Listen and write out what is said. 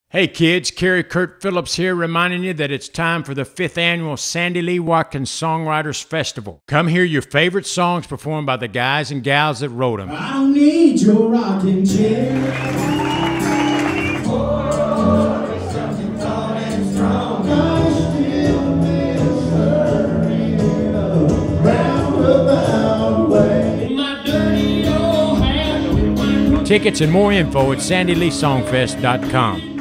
Hey kids, Kerry Kurt Phillips here reminding you that it's time for the 5th annual Sandy Lee Watkins Songwriters Festival. Come hear your favorite songs performed by the guys and gals that wrote them. I don't need your rocking chair. Tickets and more info at sandyleesongfest.com.